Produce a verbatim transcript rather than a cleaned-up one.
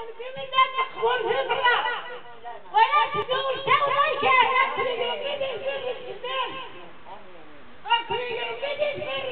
بمنا مقبول في البرا ولا تدور سوى كان أكري يومين الفرد السمان أكري يومين الفرد